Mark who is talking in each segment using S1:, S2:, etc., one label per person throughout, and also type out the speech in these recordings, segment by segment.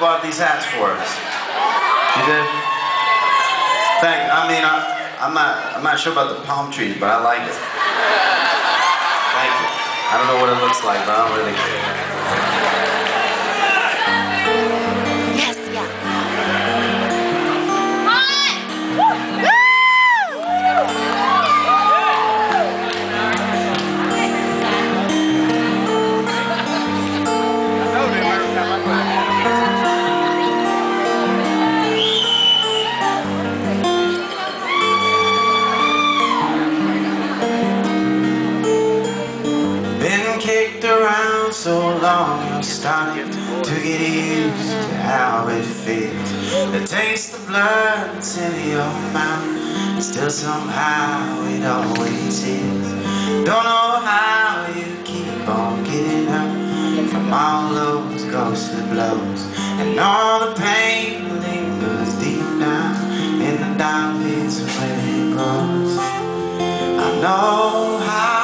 S1: bought these hats for us. You did? I'm not sure about the palm trees, but I like it. Thank you. I don't know what it looks like, but I don't really care. Kicked around so long, you're starting to get used to how it feels. The taste of blood that's in your mouth, still somehow it always is. Don't know how you keep on getting up from all those ghostly blows, and all the pain lingers deep down in the dark pits where it grows. I know how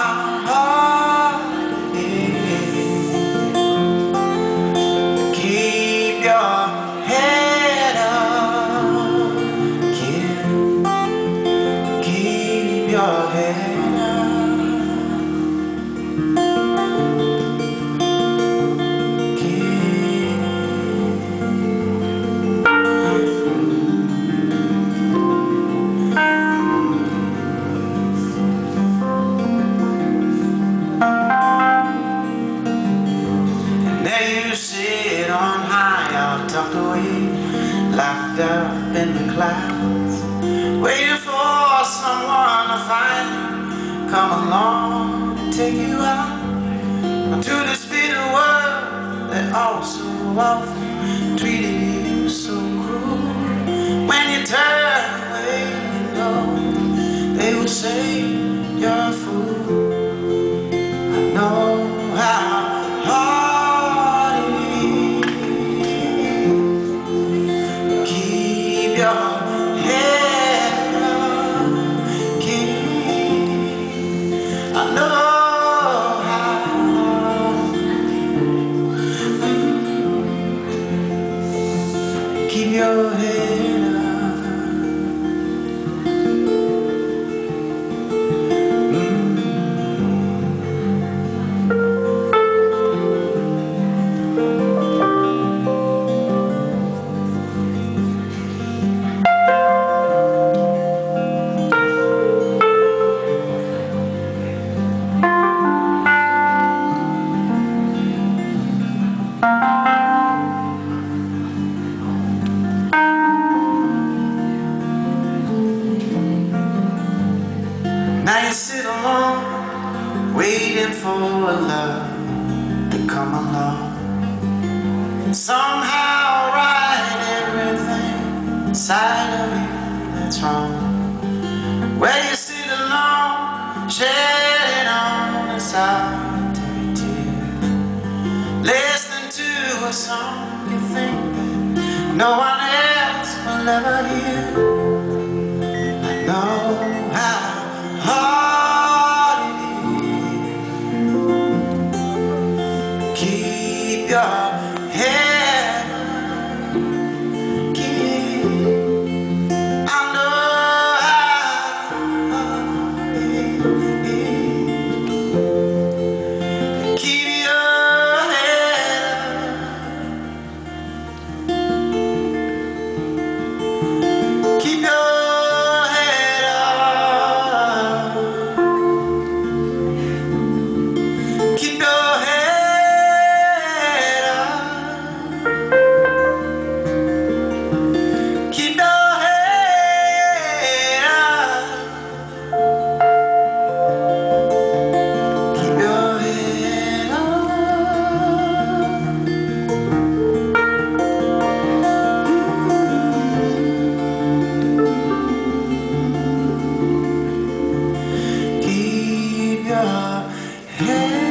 S1: tucked away, locked up in the clouds, waiting for someone to finally come along and take you out onto this bitter world that all so often treated you so cruel. When you turn away, you know they would say you're a fool. I know how hard keep your head up. Now you sit alone, waiting for a love to come along and somehow right everything inside of you that's wrong. Where you sit alone, shedding on a solitary tear, listening to a song you think that no one else will ever hear. I know how hard it is. Keep your head up. I know how hard it is. Keep your head up. Keep your head.